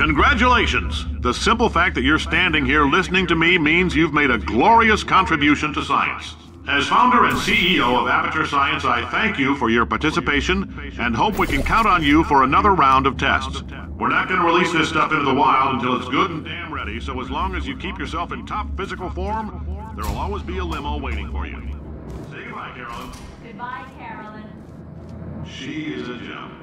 Congratulations! The simple fact that you're standing here listening to me means you've made a glorious contribution to science. As founder and CEO of Aperture Science, I thank you for your participation and hope we can count on you for another round of tests. We're not going to release this stuff into the wild until it's good and damn ready, so as long as you keep yourself in top physical form, there will always be a limo waiting for you. Say goodbye, Carolyn. Goodbye, Carolyn. She is a gem.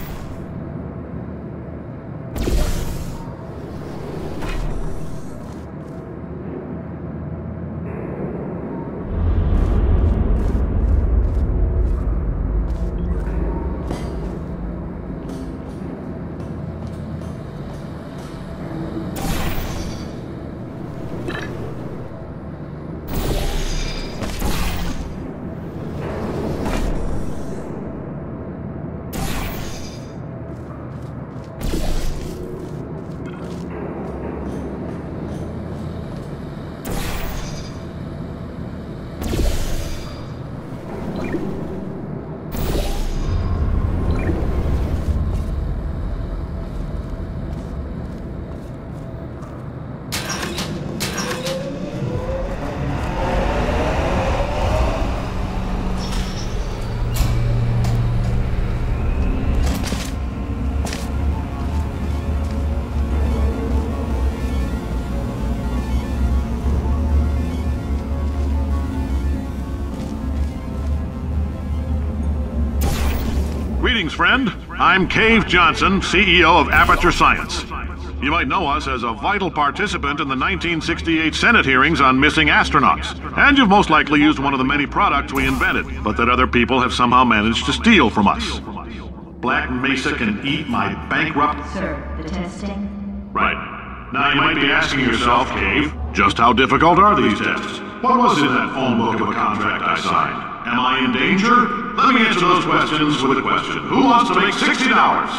Greetings, friend. I'm Cave Johnson, CEO of Aperture Science. You might know us as a vital participant in the 1968 Senate hearings on missing astronauts. And you've most likely used one of the many products we invented, but that other people have somehow managed to steal from us. Black Mesa can eat my bankrupt... Sir, the testing? Right. Now you might be asking yourself, Cave, just how difficult are these tests? What was in that phone book of a contract I signed? Am I in danger? Let me answer those questions with a question. Who wants to make $60?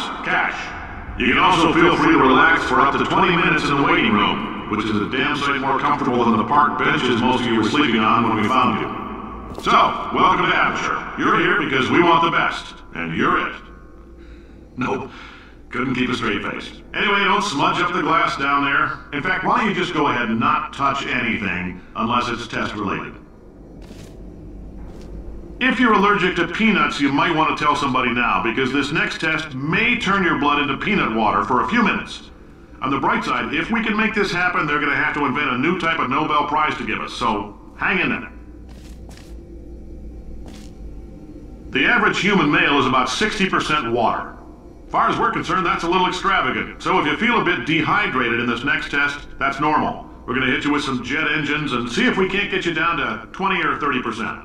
Cash. You can also feel free to relax for up to 20 minutes in the waiting room, which is a damn sight more comfortable than the park benches most of you were sleeping on when we found you. So, welcome to Aperture. You're here because we want the best, and you're it. Nope. Couldn't keep a straight face. Anyway, don't smudge up the glass down there. In fact, why don't you just go ahead and not touch anything unless it's test related. If you're allergic to peanuts, you might want to tell somebody now, because this next test may turn your blood into peanut water for a few minutes. On the bright side, if we can make this happen, they're going to have to invent a new type of Nobel Prize to give us, so hang in there. The average human male is about 60% water. As far as we're concerned, that's a little extravagant. So if you feel a bit dehydrated in this next test, that's normal. We're going to hit you with some jet engines and see if we can't get you down to 20 or 30%.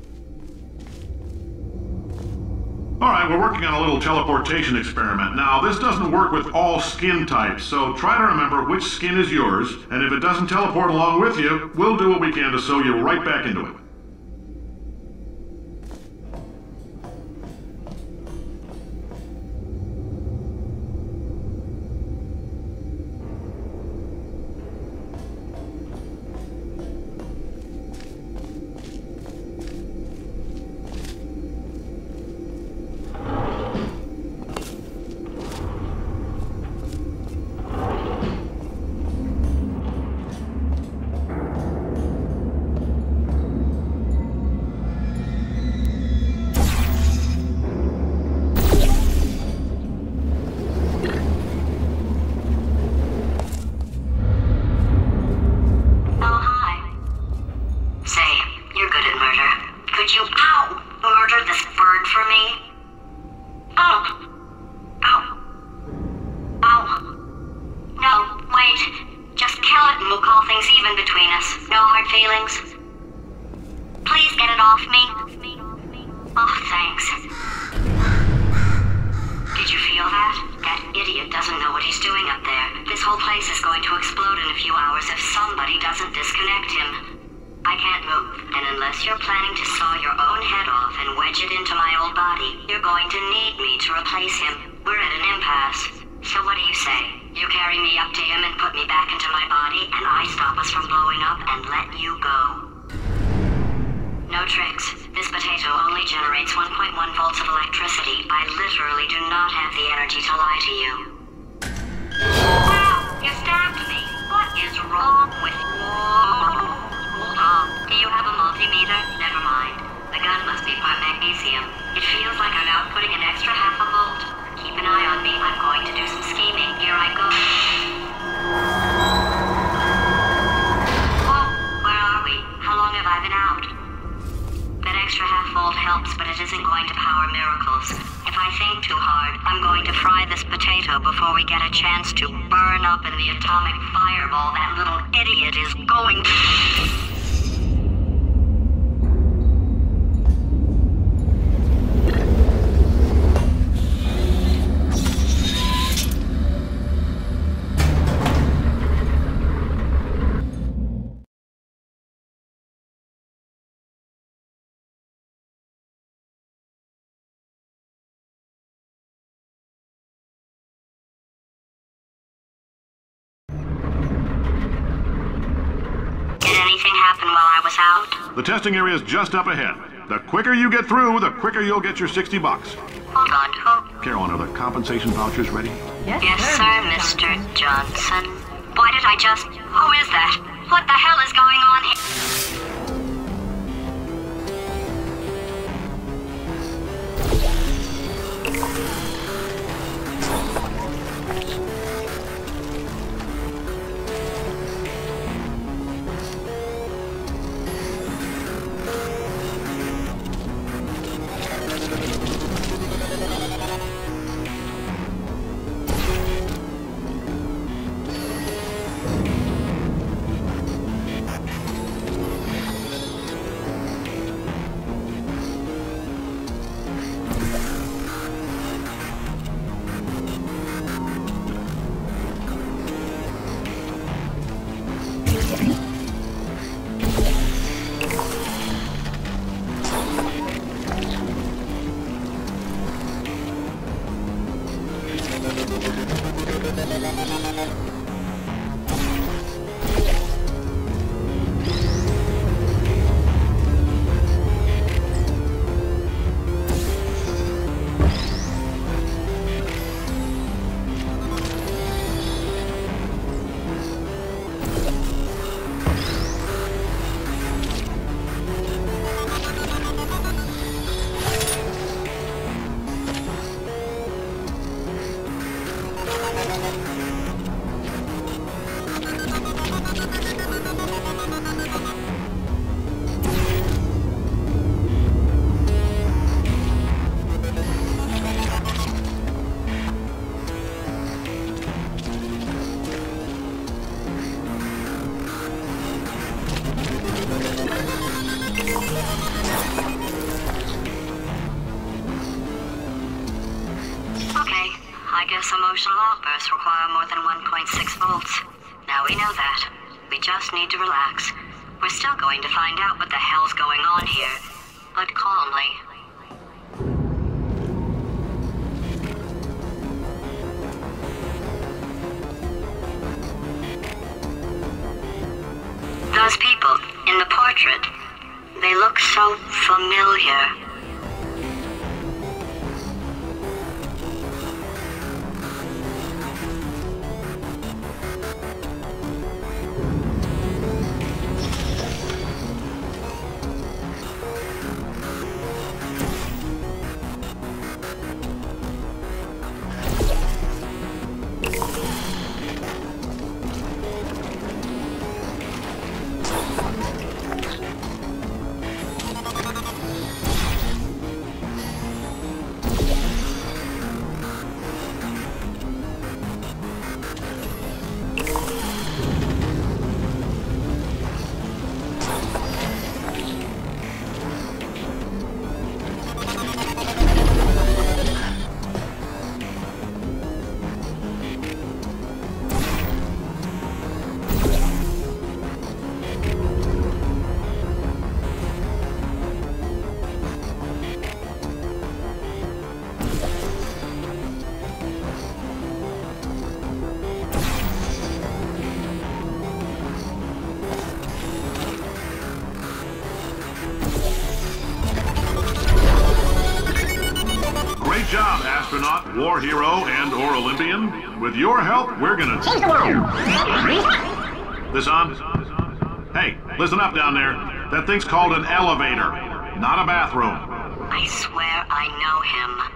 Alright, we're working on a little teleportation experiment. Now, this doesn't work with all skin types, so try to remember which skin is yours, and if it doesn't teleport along with you, we'll do what we can to sew you right back into it. Wow, you stabbed me. What is wrong with you? Hold on. Do you have a multimeter? Never mind. The gun must be part magnesium. It feels like I'm outputting an extra half a volt. Keep an eye on me. I'm going to do some scheming. Here I go. Whoa, where are we? How long have I been out? That extra half volt helps, but it isn't going to power miracles. If I think too hard, I'm going to fry this potato before we get a chance to burn up in the atomic fireball that little idiot is going to... happen while I was out? The testing area is just up ahead. The quicker you get through, the quicker you'll get your $60. Hold on, who? Carolyn, are the compensation vouchers ready? Yes, sir, Mr. Johnson. Why did I just... Who is that? What the hell is going on here? Emotional outbursts require more than 1.6 volts. Now we know that. We just need to relax. We're still going to find out what the hell's going on here, but calmly. Those people in the portrait, they look so familiar. Great job, astronaut, war hero, and/or Olympian. With your help, we're gonna change the world. This on? Hey, listen up down there. That thing's called an elevator, not a bathroom. I swear I know him.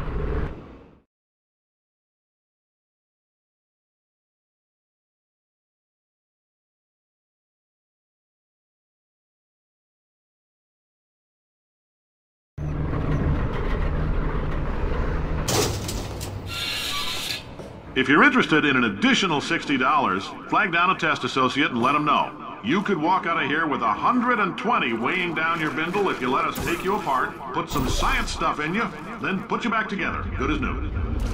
If you're interested in an additional $60, flag down a test associate and let them know. You could walk out of here with 120 weighing down your bindle if you let us take you apart, put some science stuff in you, then put you back together, good as new.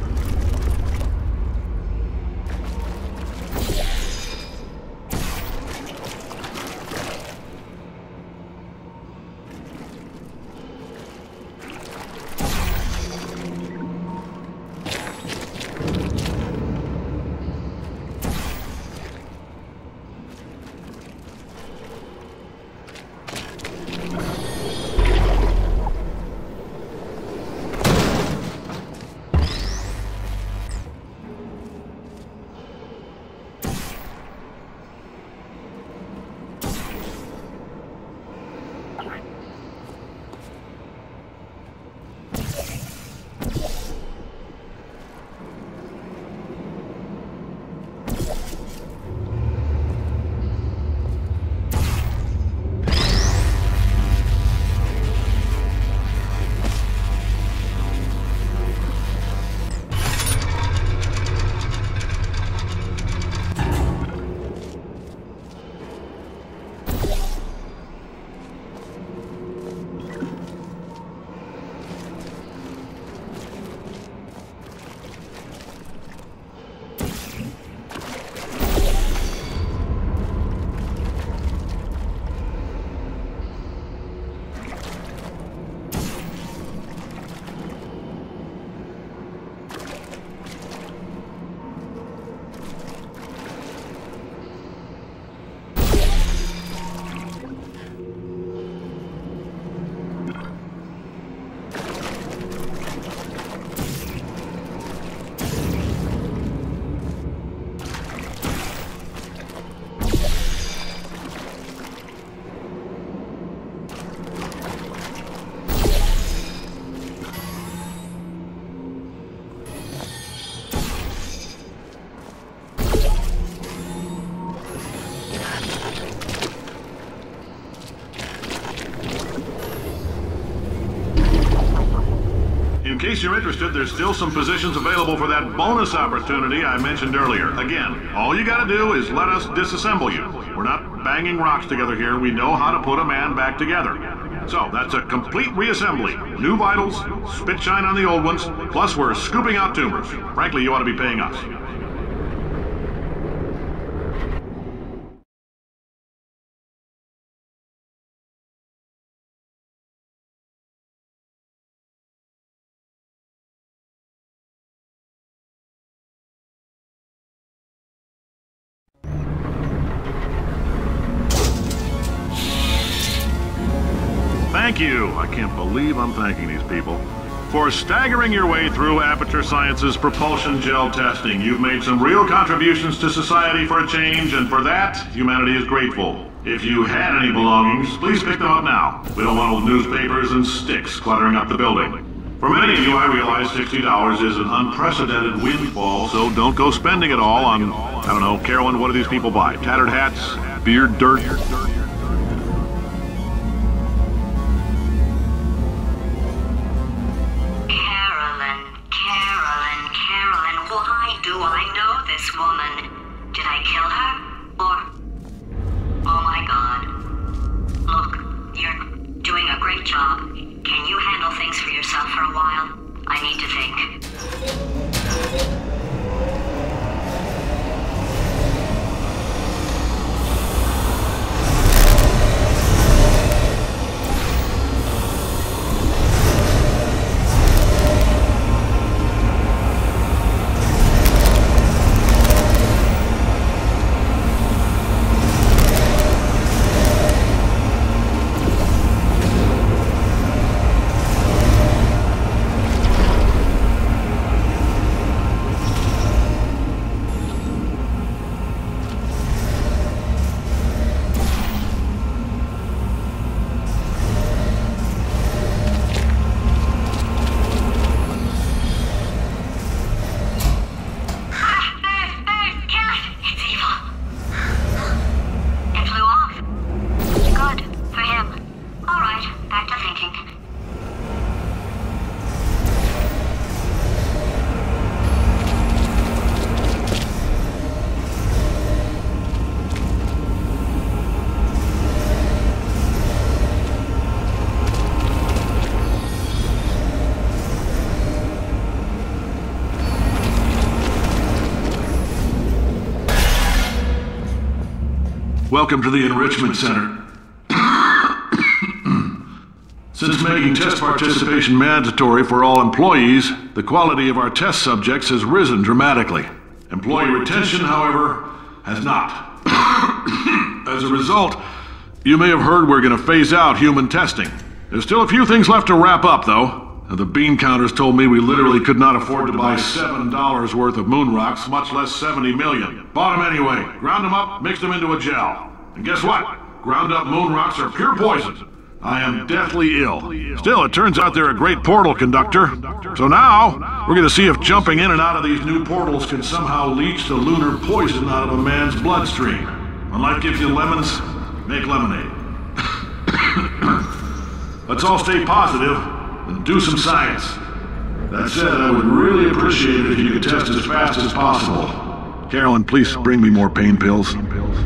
In case you're interested, there's still some positions available for that bonus opportunity I mentioned earlier. Again, all you gotta do is let us disassemble you. We're not banging rocks together here. We know how to put a man back together. So, that's a complete reassembly. New vitals, spit shine on the old ones, plus we're scooping out tumors. Frankly, you ought to be paying us. Thank you. I can't believe I'm thanking these people. For staggering your way through Aperture Science's propulsion gel testing, you've made some real contributions to society for a change, and for that, humanity is grateful. If you had any belongings, please pick them up now. We don't want old newspapers and sticks cluttering up the building. For many of you, I realize $60 is an unprecedented windfall, so don't go spending it all on, I don't know, Carolyn, what do these people buy? Tattered hats? Beard dirt? Do I know this woman? Did I kill her? Or... Oh my god. Look, you're doing a great job. Can you handle things for yourself for a while? I need to think. Welcome to the Enrichment Center. Since making test participation mandatory for all employees, the quality of our test subjects has risen dramatically. Employee retention, however, has not. As a result, you may have heard we're going to phase out human testing. There's still a few things left to wrap up, though. The bean counters told me we literally could not afford to buy $7 worth of moon rocks, much less 70 million. Bought them anyway, ground them up, mixed them into a gel. And guess what? Ground up moon rocks are pure poison. I am deathly ill. Still, it turns out they're a great portal conductor. So now, we're going to see if jumping in and out of these new portals can somehow leach the lunar poison out of a man's bloodstream. When life gives you lemons, make lemonade. Let's all stay positive and do some science. That said, I would really appreciate it if you could test as fast as possible. Carolyn, please bring me more pain pills.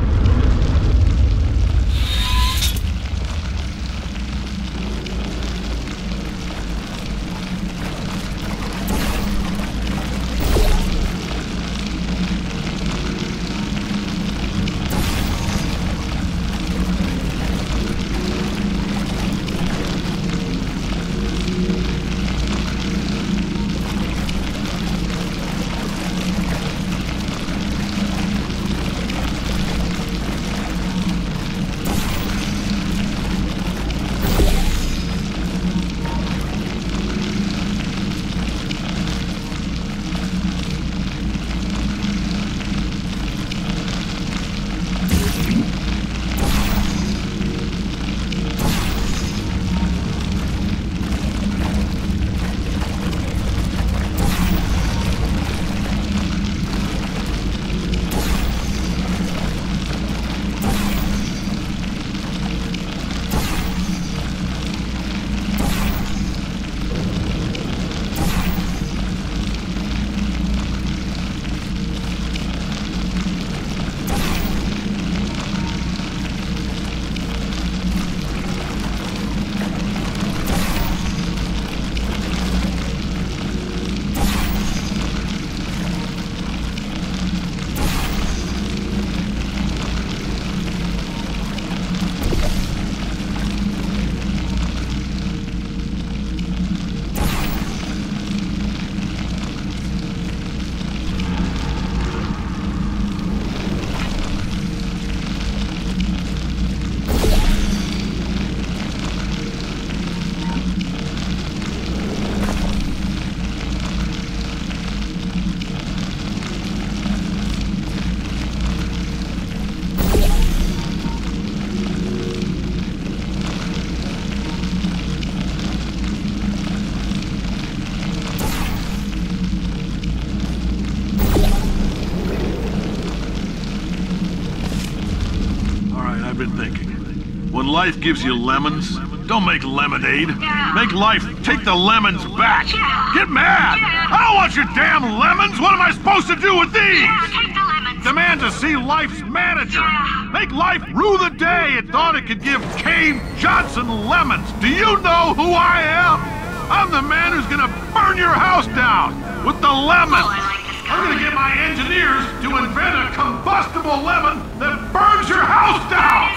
I've been thinking. When life gives you lemons, don't make lemonade. Make life take the lemons back. Get mad! I don't want your damn lemons! What am I supposed to do with these? Take the lemons. Demand to see life's manager. Make life rue the day it thought it could give Cave Johnson lemons. Do you know who I am? I'm the man who's gonna burn your house down with the lemons. Oh, I like this guy. I'm gonna get my engineers to invent a combustible lemon that burns your house down.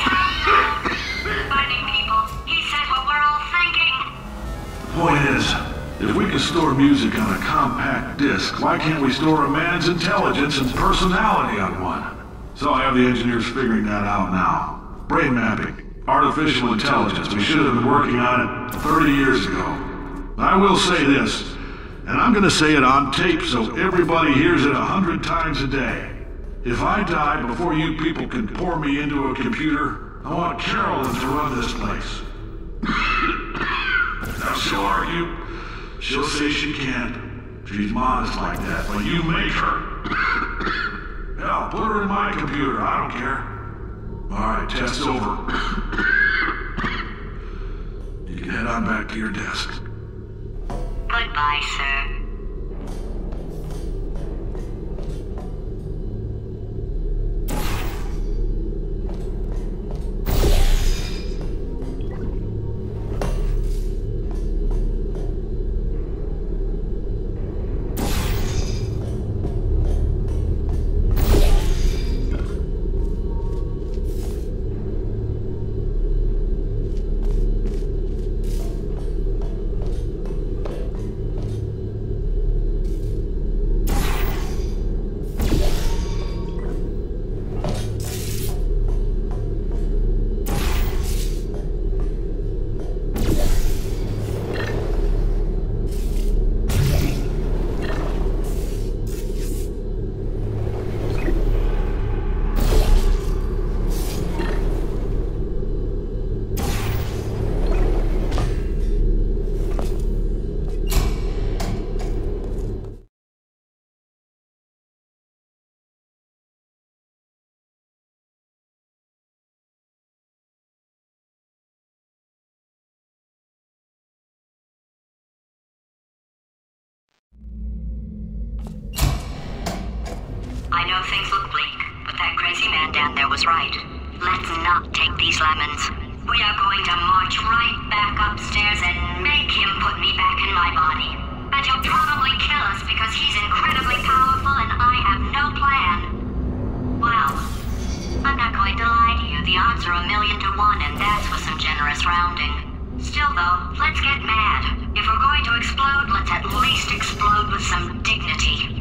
Finding people. He said what we're all thinking. The point is, if we can store music on a compact disc, why can't we store a man's intelligence and personality on one? So I have the engineers figuring that out now. Brain mapping, artificial intelligence. We should have been working on it 30 years ago. I will say this, and I'm gonna say it on tape so everybody hears it 100 times a day. If I die before you people can pour me into a computer, I want Carolyn to run this place. Now she'll argue. She'll say she can't. She's modest like that, but you make her. Hell, put her in my computer, I don't care. Alright, test's over. You can head on back to your desk. Goodbye, sir. I know things look bleak, but that crazy man down there was right. Let's not take these lemons. We are going to march right back upstairs and make him put me back in my body. And he'll probably kill us because he's incredibly powerful and I have no plan. Well, I'm not going to lie to you. The odds are 1,000,000 to 1, and that's with some generous rounding. Still though, let's get mad. If we're going to explode, let's at least explode with some dignity.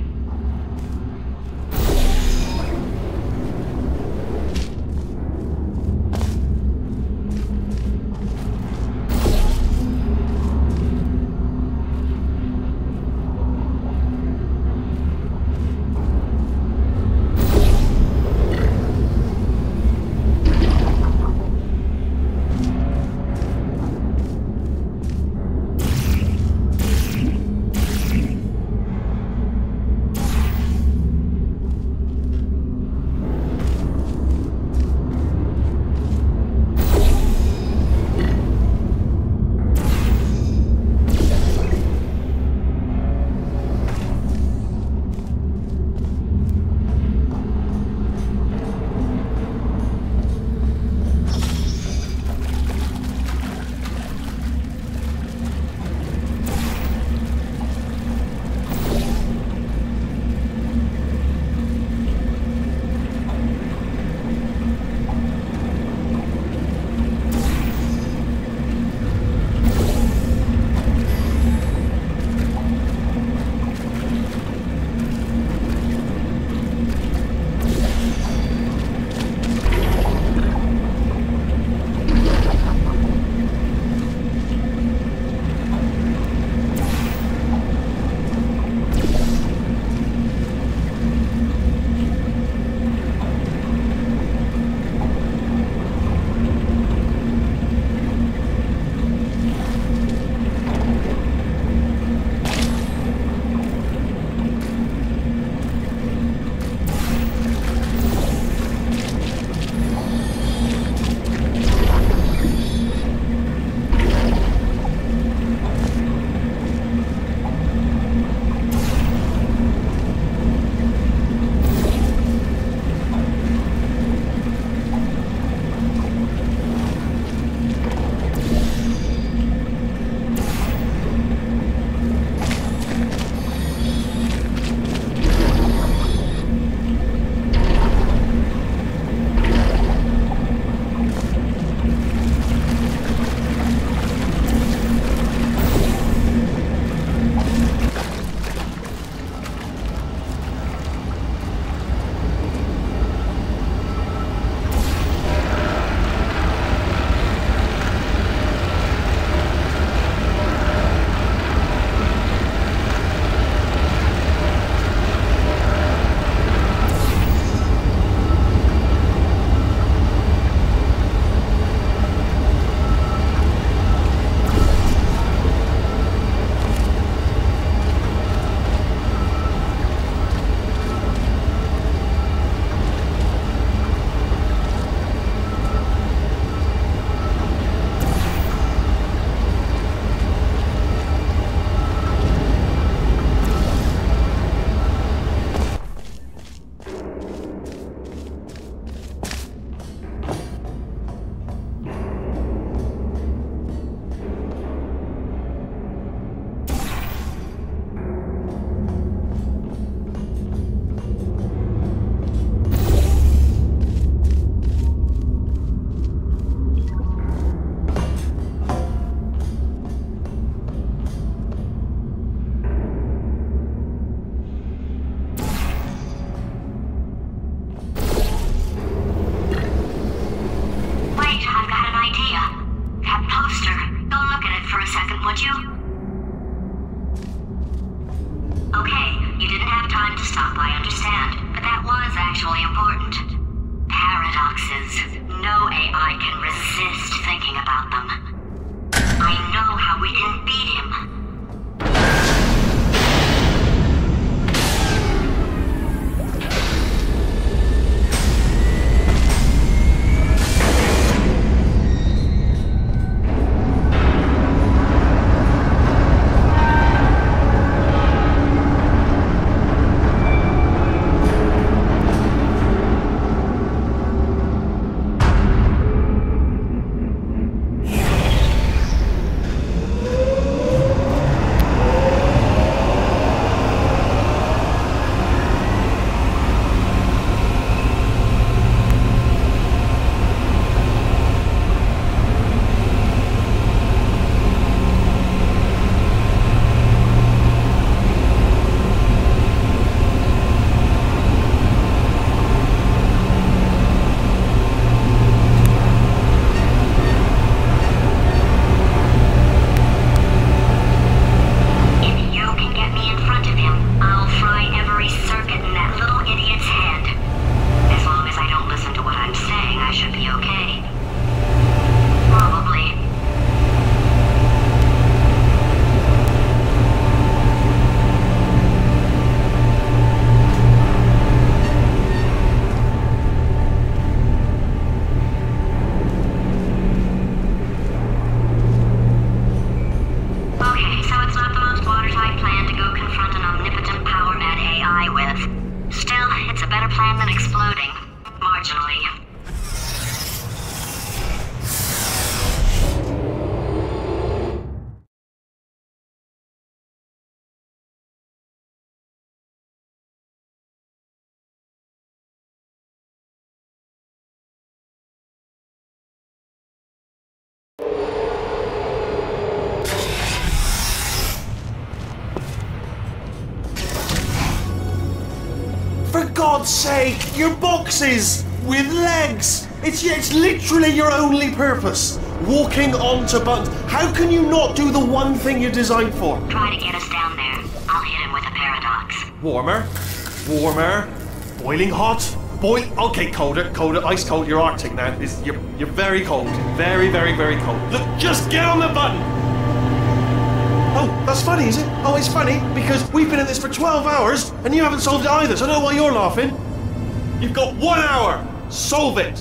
God's sake, your boxes with legs. It's literally your only purpose. Walking onto buttons. How can you not do the one thing you're designed for? Try to get us down there. I'll hit him with a paradox. Warmer. Boiling hot. Okay, colder. Ice cold. You're Arctic now. You're very cold. Very, very, very cold. Look, just get on the button. Oh, that's funny, is it? Oh, it's funny because we've been at this for 12 hours and you haven't solved it either, so I don't know why you're laughing. You've got 1 hour. Solve it.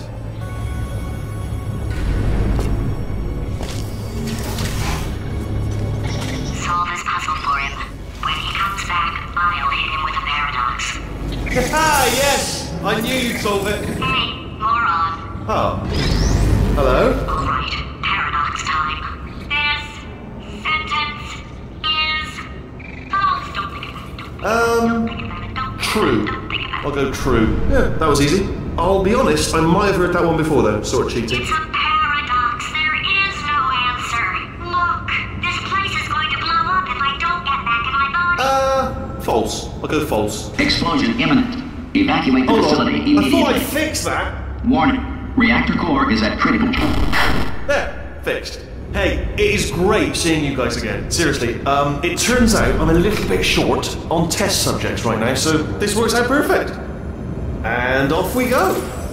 Solve this puzzle for him. When he comes back, I'll hit him with a paradox. Ah, yes! I knew you'd solve it. Hey, moron. Oh. Hello? All right, paradox time. This sentence is false. Don't think about it. True. Don't think about it. I'll go true. Yeah, that was easy. I'll be honest, I might have heard that one before though, sort of cheating. It's a paradox. There is no answer. Look, this place is going to blow up if I don't get back in my body. False. I'll go false. Explosion imminent. Evacuate the Hold facility on. I immediately. thought I'd fix that. Warning. Reactor core is at critical. There, fixed. Hey, it is great seeing you guys again. Seriously, it turns out I'm a little bit short on test subjects right now, so this works out perfect. And off we go.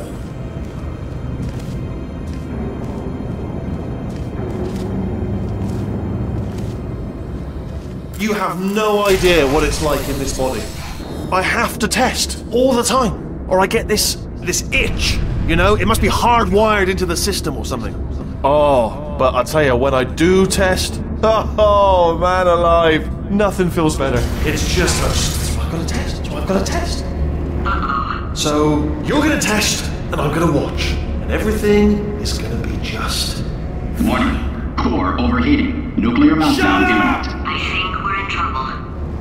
You have no idea what it's like in this body. I have to test all the time, or I get this itch. You know, it must be hardwired into the system or something. Oh, but I tell you, when I do test, oh man alive, nothing feels better. It's just that's what I've got to test. That's what I've got to test. So you're gonna test, and I'm gonna watch, and everything is gonna be just. Warning. Core overheating. Nuclear meltdown imminent. I think we're in trouble.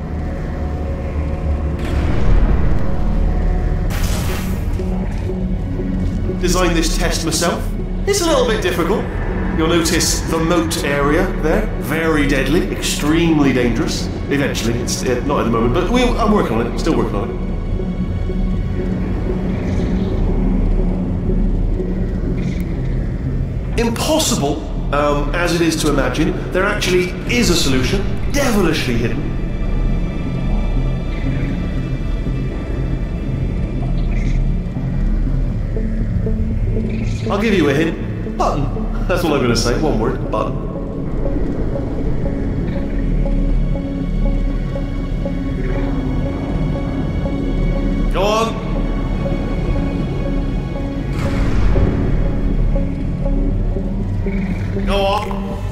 Designed this test myself. It's a little bit difficult. You'll notice the moat area there. Very deadly, extremely dangerous. Eventually, it's not at the moment, but I'm working on it. Still working on it. Impossible, as it is to imagine, there actually is a solution, devilishly hidden. I'll give you a hint. Button. That's all I'm going to say. One word. Button. Go on. Go on.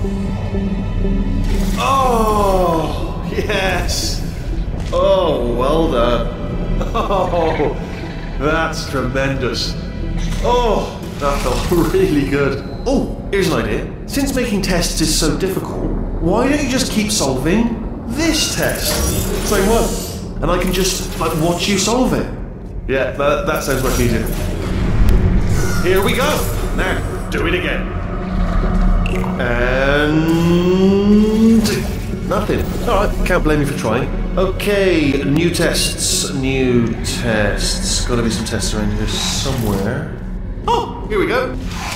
Oh, yes. Oh, well done. Oh, that's tremendous. Oh, that felt really good. Oh, here's an idea. Since making tests is so difficult, why don't you just keep solving this test? Same one. And I can just, watch you solve it. Yeah, that sounds much easier. Here we go. Now, do it again. And nothing. Alright, can't blame you for trying. Okay, new tests. Gotta be some tests around here somewhere. Oh, here we go.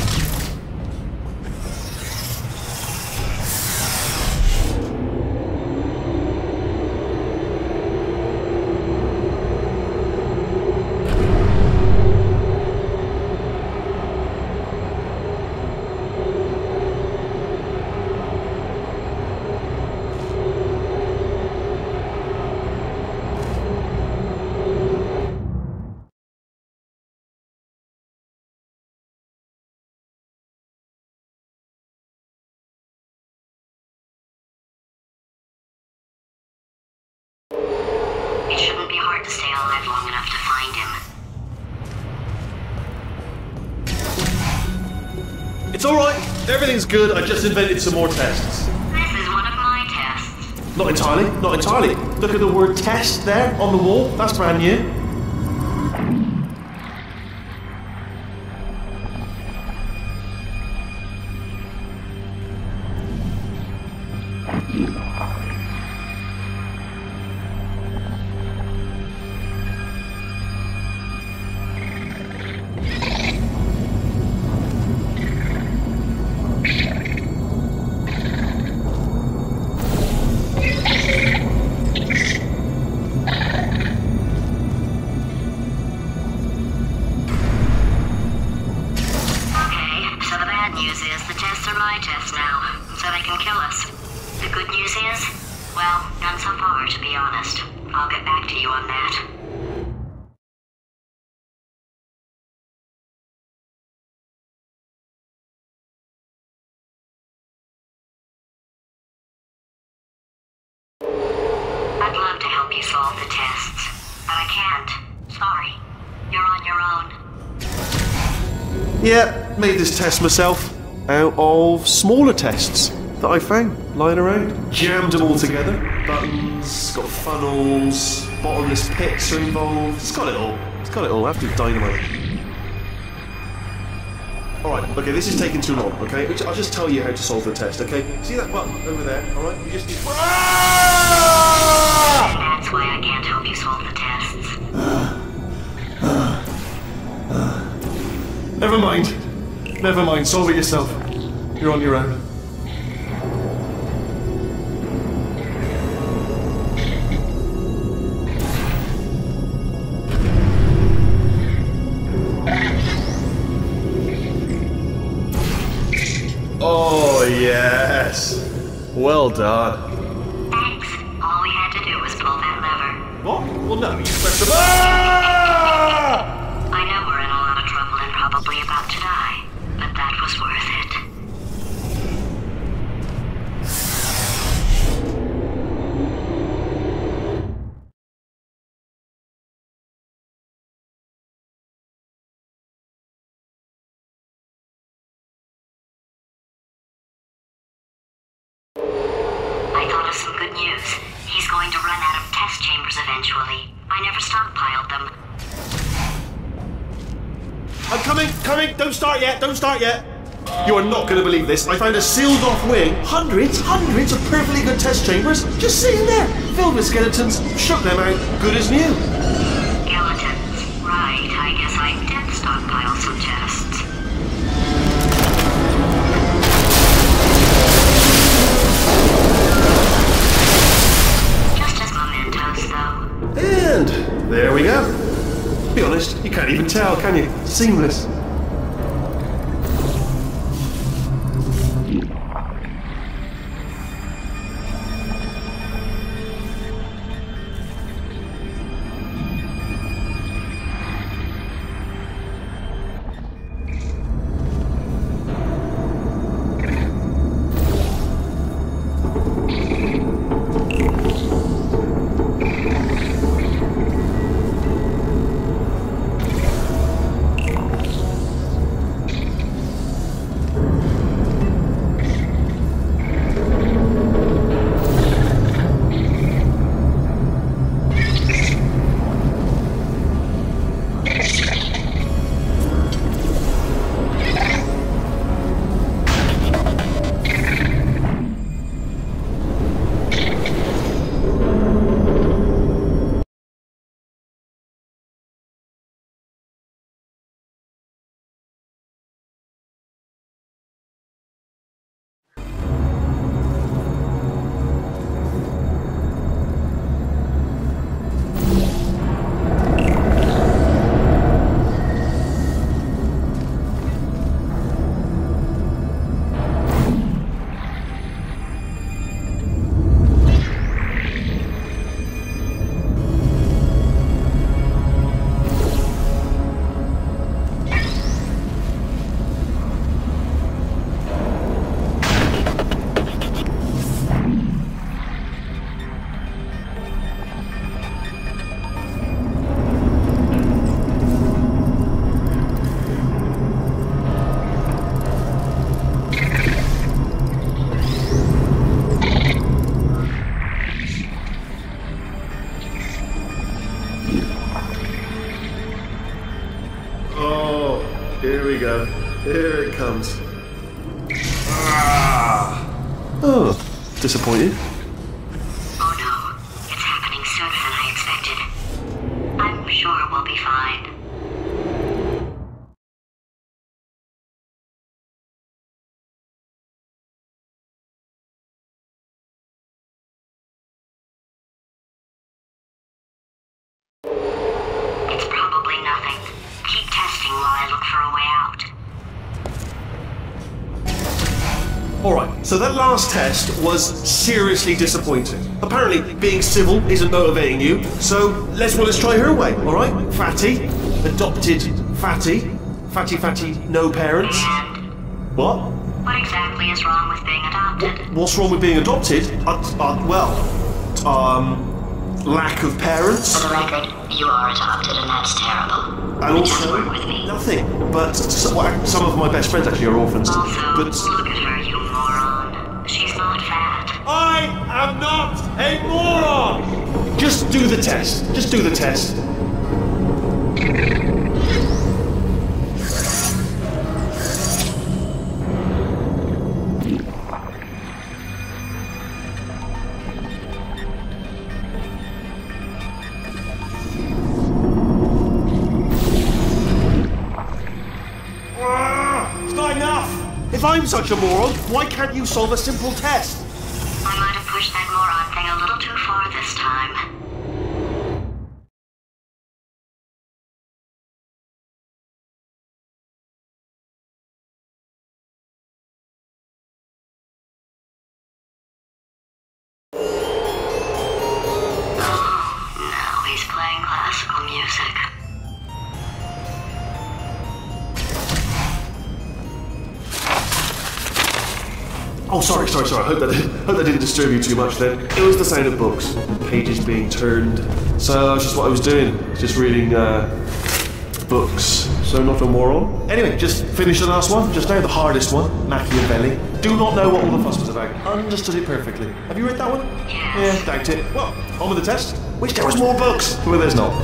It shouldn't be hard to stay alive long enough to find him. It's alright. Everything's good. I just invented some more tests. This is one of my tests. Not entirely. Look at the word test there on the wall. That's brand new. I'll get back to you on that. I'd love to help you solve the tests, but I can't. Sorry. You're on your own. Yeah, made this test myself out of smaller tests that I found lying around. Jammed them all together. Buttons, got funnels, bottomless pits are involved. It's got it all. It's got it all. After dynamite. Alright, okay, this is taking too long, okay? I'll just tell you how to solve the test, okay? See that button over there, alright? You just need... That's why I can't help you solve the tests. Never mind. Never mind, solve it yourself. You're on your own. Oh, yes. Well done. Thanks. All we had to do was pull that lever. What? Well, no, you press the... I know we're in a lot of trouble and probably about to die, but that was worth it. I thought of some good news. He's going to run out of test chambers eventually. I never stockpiled them. I'm coming, don't start yet, don't start yet. You are not going to believe this. I found a sealed off wing. Hundreds of perfectly good test chambers just sitting there, filled with skeletons. Shook them out, good as new. Skeletons. Right, I guess I did stockpile some tests. Just as mementos, though. And there we go. Be honest, you can't even tell, can you? Seamless. Here we go. Here it comes. Ah! Oh, disappointed. Oh no, it's happening sooner than I expected. I'm sure we'll be fine. It's probably nothing. Keep testing while I look for a way out. Alright, so that last test was seriously disappointing. Apparently, being civil isn't motivating you, so let's try her way, alright? Fatty, adopted Fatty. Fatty, no parents. And What? what exactly is wrong with being adopted? What's wrong with being adopted? Lack of parents. For the record, you are adopted and that's terrible. And It doesn't also, work with me. nothing. But some of my best friends actually are orphans. Also, But look at her, you moron. She's not fat. I am not a moron! Just do the test. Just do the test. It's not enough! If I'm such a moron, why can't you solve a simple test? I might have pushed that moron thing a little too far this time. Oh, now he's playing classical music. Oh, sorry. I hope that didn't disturb you too much then. It was the sound of books, pages being turned. So that's just what I was doing, just reading books. So not a moron. Anyway, just finish the last one, just now the hardest one, Machiavelli. Do not know what all the fuss was about. Understood it perfectly. Have you read that one? Yes. Yeah, doubt it. Well, on with the test. Wish there was more books. Well, there's not.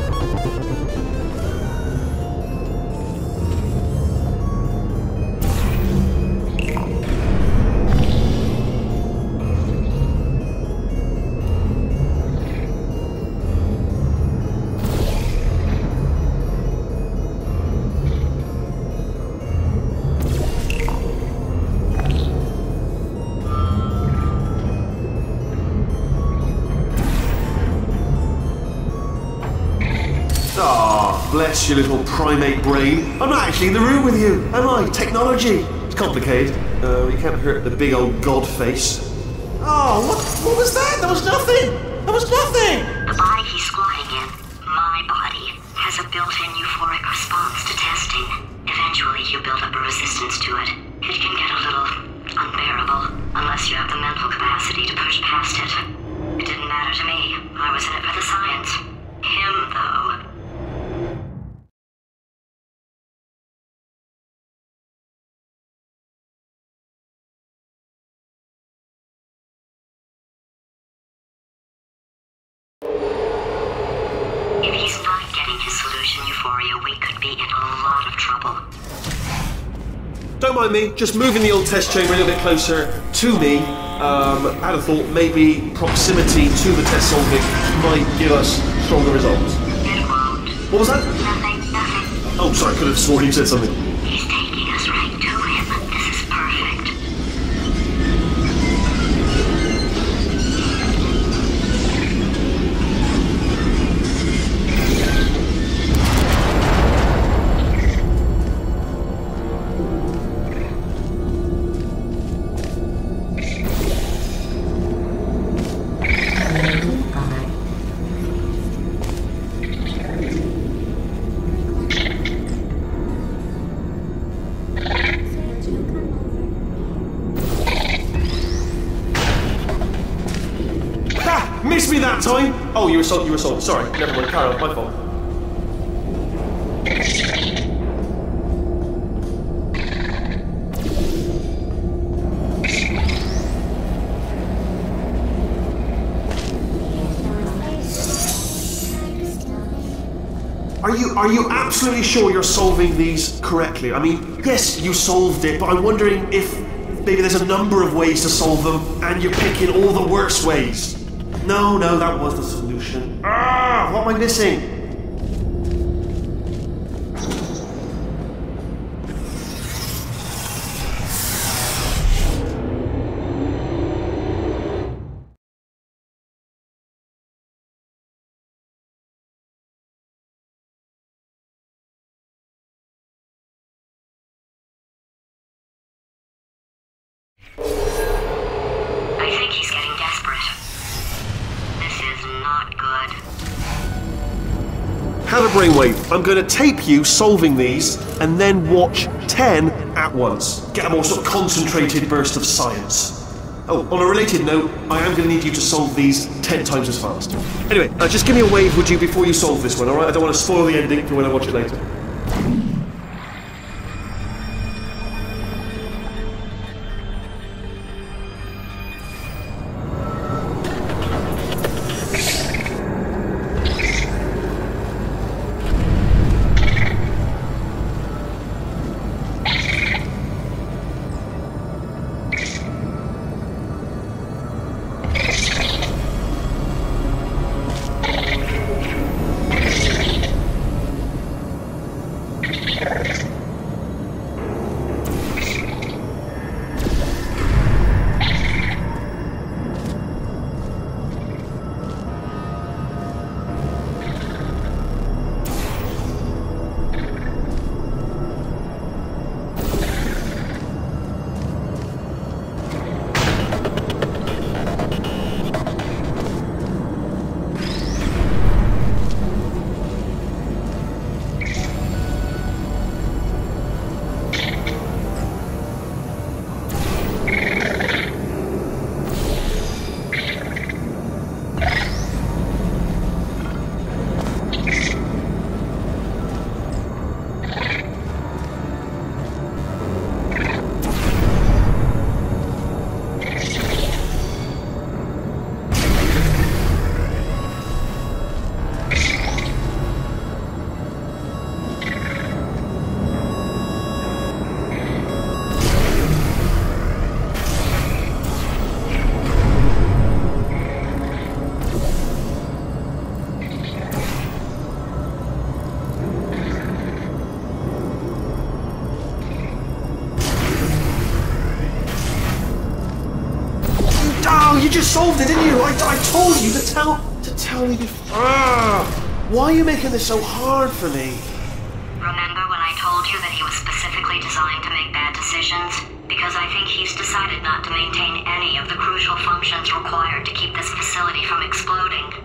Bless your little primate brain. I'm not actually in the room with you, am I? Technology. It's complicated. You can't hurt the big old god face. Oh, what was that? That was nothing. That was nothing. The body he's squatting in, my body, has a built-in euphoric response to testing. Eventually, you build up a resistance to it. It can get a little unbearable, unless you have the mental capacity to push past it. It didn't matter to me. I was in it for the science. Him, though. If he's not getting his solution euphoria, we could be in a lot of trouble. Don't mind me, just moving the old test chamber a little bit closer to me. I had a thought maybe proximity to the test solving might give us stronger results. It won't. What was that? Nothing. Oh, sorry, I could have sworn you said something. He's taking us right to him. This is perfect. Missed me that time! Oh, you were sold. Sorry, never mind, carry on, my fault. Are you absolutely sure you're solving these correctly? I mean, yes, you solved it, but I'm wondering if maybe there's a number of ways to solve them, and you're picking all the worst ways. No, that was the solution. Ah, what am I missing? have a brainwave. I'm going to tape you solving these and then watch 10 at once. Get a more sort of concentrated burst of science. Oh, on a related note, I am going to need you to solve these 10 times as fast. Anyway, just give me a wave, would you, before you solve this one, alright? I don't want to spoil the ending for when I watch it later. You just solved it, didn't you? I told you to tell me before. Why are you making this so hard for me? Remember when I told you that he was specifically designed to make bad decisions? Because I think he's decided not to maintain any of the crucial functions required to keep this facility from exploding.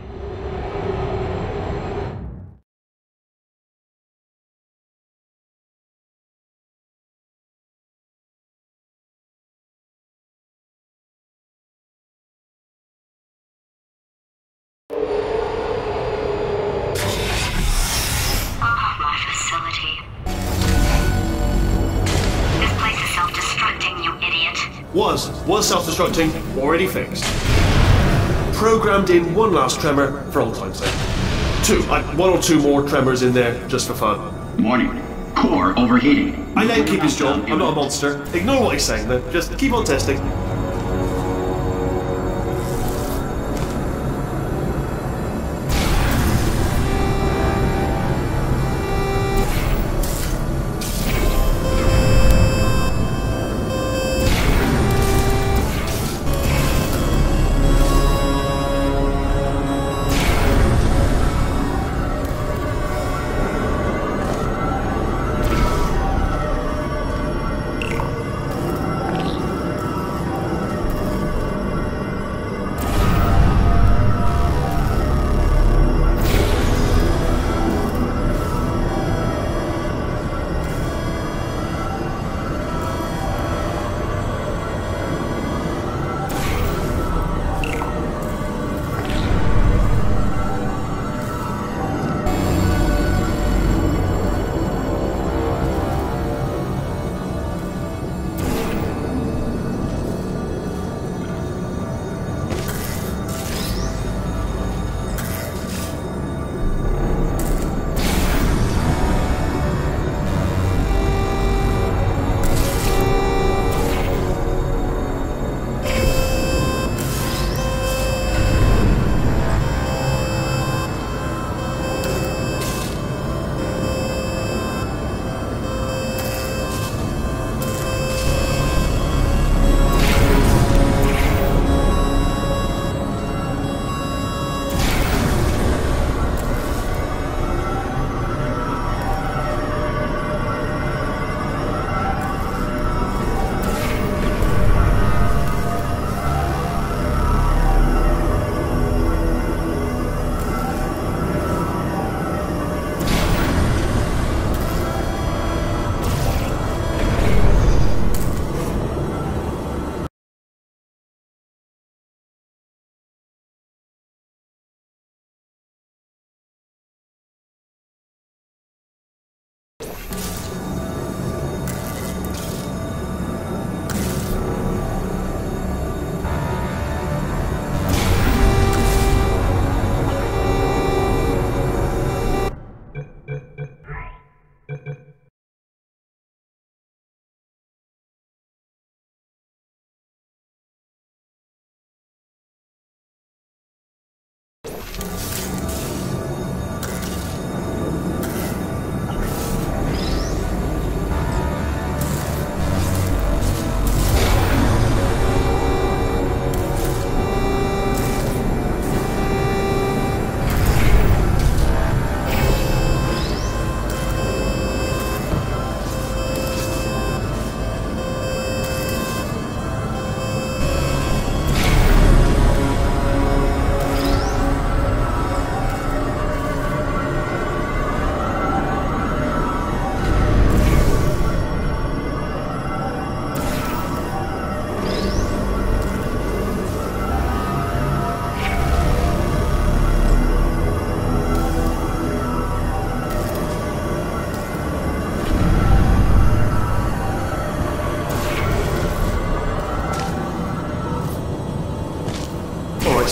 Was self-destructing, already fixed. Programmed in one last tremor for old time's sake. One or two more tremors in there, just for fun. Warning. Core overheating. I let him keep his job, I'm not a monster. Ignore what he's saying then, just keep on testing.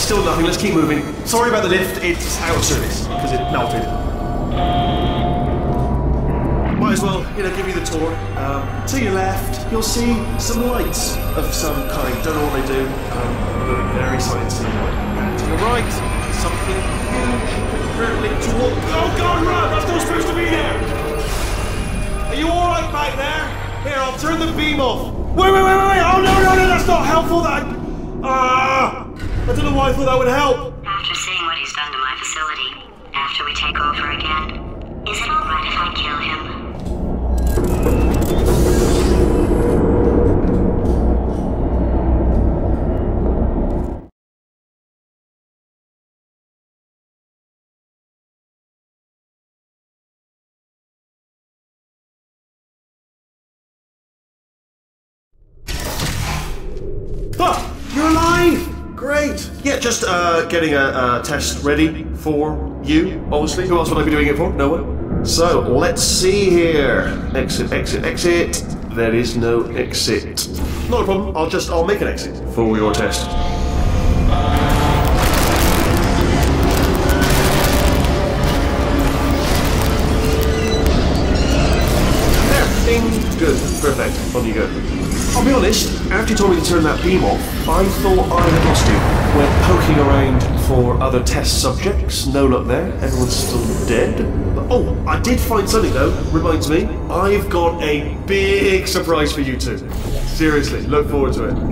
still nothing. Let's keep moving. Sorry about the lift. It's out of service because it melted. Might as well, give you the tour. To your left, you'll see some lights of some kind. Don't know what they do. Look very sciencey. And to your right, something hurtling toward. Oh God, run! That's not supposed to be there. Are you all right back there? Here, I'll turn the beam off. Wait! Oh no! That's not helpful. I don't know why I thought that would help. After seeing what he's done to my facility, after we take over again, is it alright if I kill him? You're alive! Great! Yeah, just getting a test ready for you, obviously. Who else would I be doing it for? No one. So, let's see here. Exit. There is no exit. Not a problem, I'll make an exit for your test. There, ding, good, perfect, on you go. I'll be honest, after you told me to turn that beam off, I thought I had lost you. Went poking around for other test subjects, no luck there, everyone's still dead. Oh, I did find something though, reminds me. I've got a big surprise for you two. Seriously, look forward to it.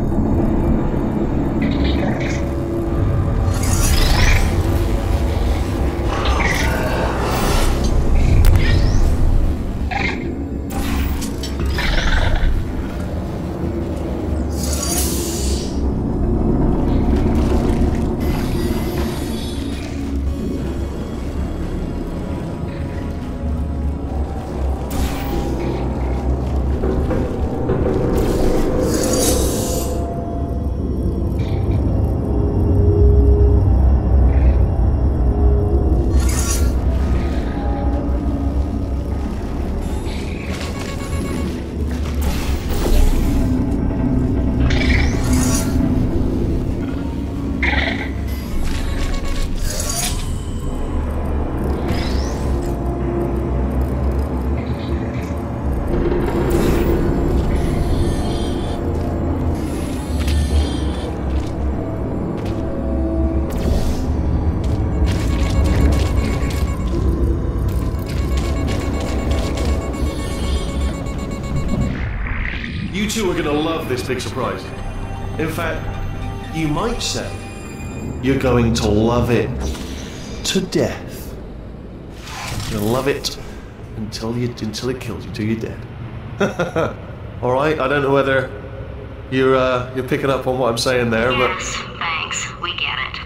You two are going to love this big surprise. In fact, you might say you're going to love it to death. You'll love it until it kills you, till you're dead. All right. I don't know whether you're picking up on what I'm saying there, yes, thanks. We get it.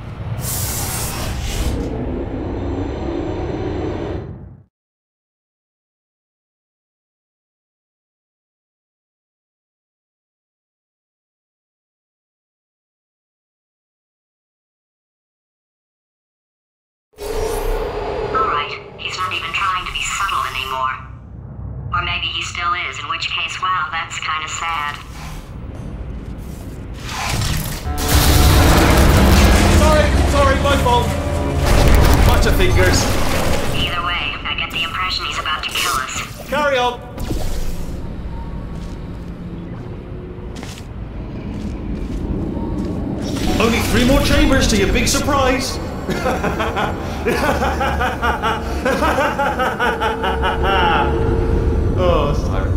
He's not even trying to be subtle anymore. Or maybe he still is, in which case, wow, that's kind of sad. Sorry, my fault. Bunch of fingers. Either way, I get the impression he's about to kill us. Carry on. Only 3 more chambers to your big surprise. Oh, that's tiring.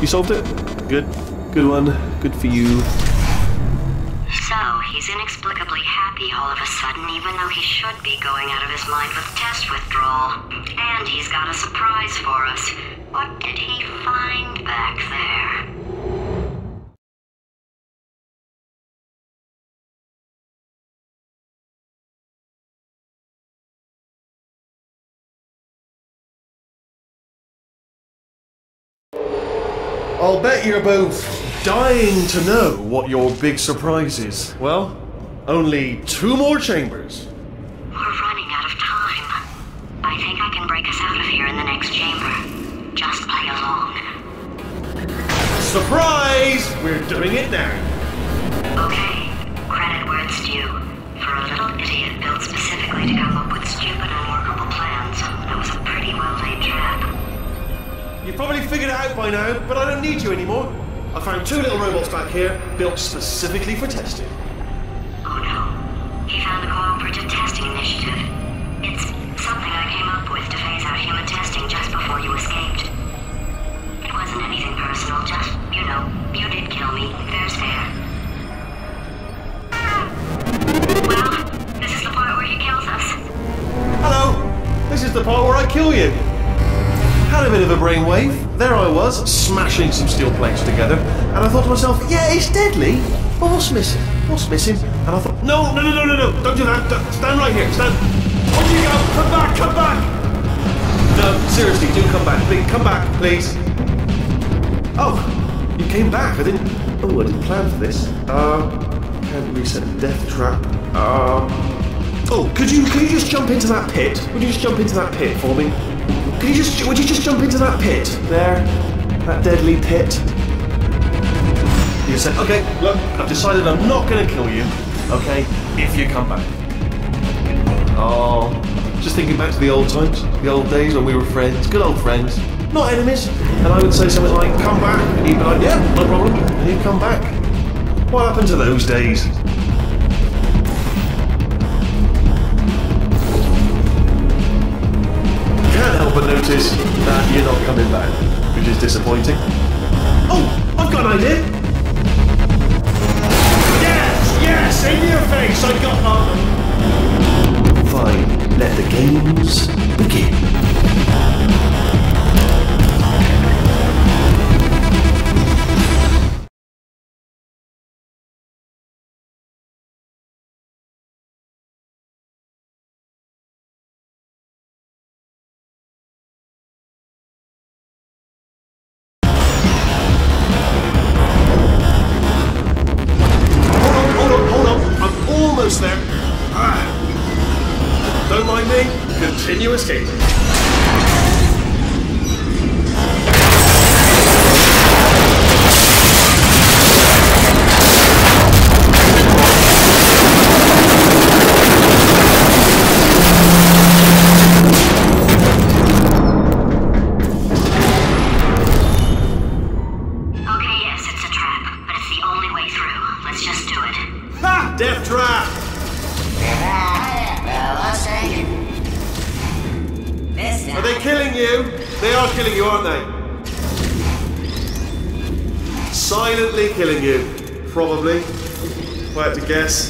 You solved it? Good. Good one. Good for you. So, he's inexplicably happy all of a sudden, even though he should be going out of his mind with test withdrawal. And he's got a surprise for us. What did he find back there? I'll bet you're both dying to know what your big surprise is. Well, only 2 more chambers. We're running out of time. I think I can break us out of here in the next chamber. Just play along. Surprise! We're doing it now. Okay, credit where it's due. For a little idiot built specifically to come up with stupid unworkable plans, that was a pretty well-laid trap. You've probably figured it out by now, but I don't need you anymore. I found 2 little robots back here, built specifically for testing. Oh no. He found the Cooperative Testing Initiative. It's something I came up with to phase out human testing just before you escaped. It wasn't anything personal, just, you know, you did kill me. Fair's fair. Well, this is the part where he kills us. Hello! This is the part where I kill you. Had a bit of a brainwave. There I was, smashing some steel plates together, and I thought to myself, yeah, it's deadly, but what's missing? What's missing? And I thought, no, don't do that. Stand right here, stand. Where'd you go? Come back! No, seriously, do come back. Please, come back, please. Oh, you came back. I didn't plan for this. Can't reset death trap. Oh, could you just jump into that pit? Would you just jump into that pit for me? Would you just jump into that pit? There. That deadly pit. You said, okay, look, I've decided I'm not going to kill you, okay, if you come back. Oh, just thinking back to the old times, the old days when we were friends, good old friends, not enemies. And I would say something like, come back, and he'd be like, yeah, no problem, and he'd come back. What happened to those days? Can't help but notice that you're not coming back, which is disappointing. Oh, I've got an idea. Yes, in your face, I got on. Fine, let the games begin. There. Don't mind me. Continue escaping. Okay, yes, it's a trap, but it's the only way through. Let's just do it. Ha! Death trap! Are they killing you? They are killing you, aren't they? Silently killing you. Probably. If I had to guess.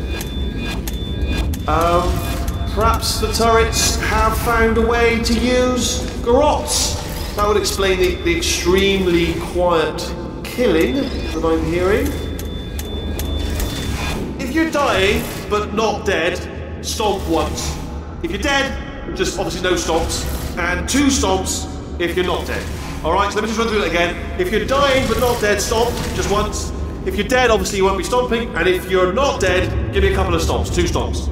Perhaps the turrets have found a way to use garrots. That would explain the extremely quiet killing that I'm hearing. If you're dying, but not dead, stomp once. If you're dead, just obviously no stomps. And 2 stomps if you're not dead. Alright, so let me just run through that again. If you're dying, but not dead, stomp, just once. If you're dead, obviously you won't be stomping. And if you're not dead, give me a couple of stomps, 2 stomps.